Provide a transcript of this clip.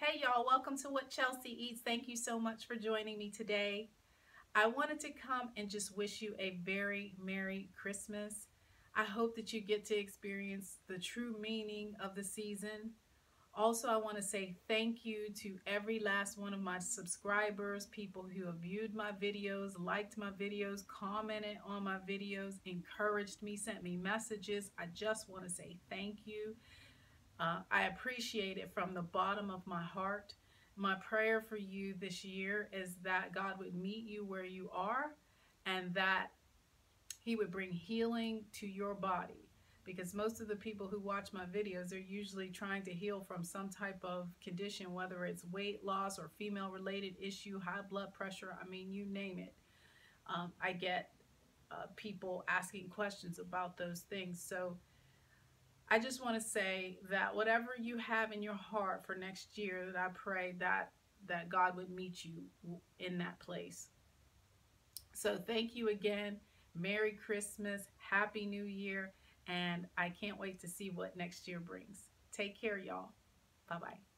Hey y'all, welcome to What Chelsea Eats. Thank you so much for joining me today. I wanted to come and just wish you a very Merry Christmas. I hope that you get to experience the true meaning of the season. Also, I want to say thank you to every last one of my subscribers, people who have viewed my videos, liked my videos, commented on my videos, encouraged me, sent me messages. I just want to say thank you. I appreciate it from the bottom of my heart. My prayer for you this year is that God would meet you where you are and that He would bring healing to your body. Because most of the people who watch my videos are usually trying to heal from some type of condition, whether it's weight loss or female related issue, high blood pressure, I mean, you name it. I get people asking questions about those things. So I just want to say that whatever you have in your heart for next year, that I pray that God would meet you in that place. So thank you again. Merry Christmas, Happy New Year, and I can't wait to see what next year brings. Take care, y'all. Bye-bye.